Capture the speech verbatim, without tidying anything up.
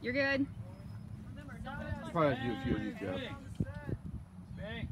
You're good. You probably have to do a few of these, Jeff.